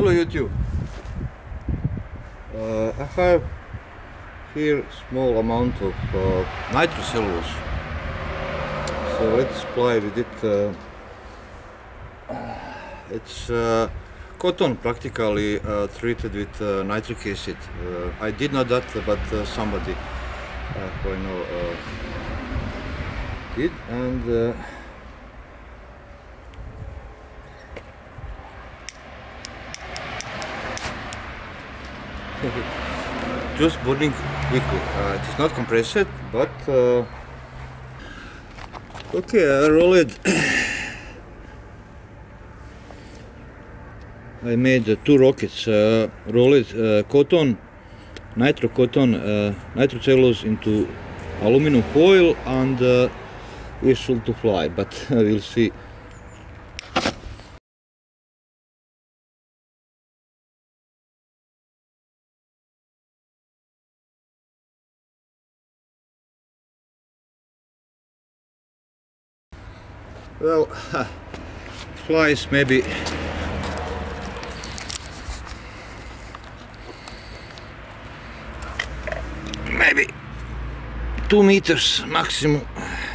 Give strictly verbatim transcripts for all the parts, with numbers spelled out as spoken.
Hello YouTube. Uh, I have here small amount of uh, nitrocellulose. So let's apply with it. Uh, it's uh, cotton practically uh, treated with uh, nitric acid. Uh, I did not that, but uh, somebody uh, who I know uh, did, and. Uh, just burning quickly. Uh, it is not compressed, but uh, okay, I roll it. I made uh, two rockets. Uh, roll it uh, cotton, nitro cotton, uh, nitrocellulose into aluminum foil, and uh, whistle to fly. But we'll see. Well, flies maybe maybe two meters maximum.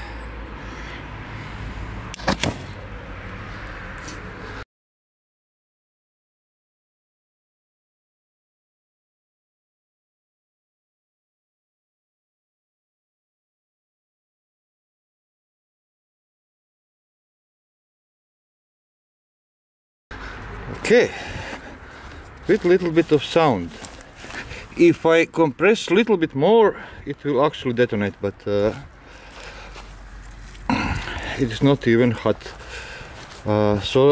Okay, with little bit of sound. If I compress a little bit more, it will actually detonate, but uh, it is not even hot. Uh, so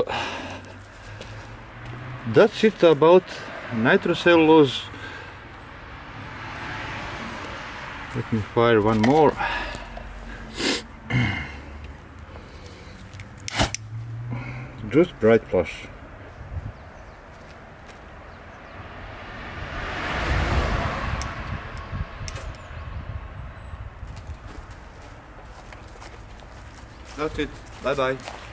that's it about nitrocellulose. Let me fire one more. Just bright flash. That's it. Bye bye.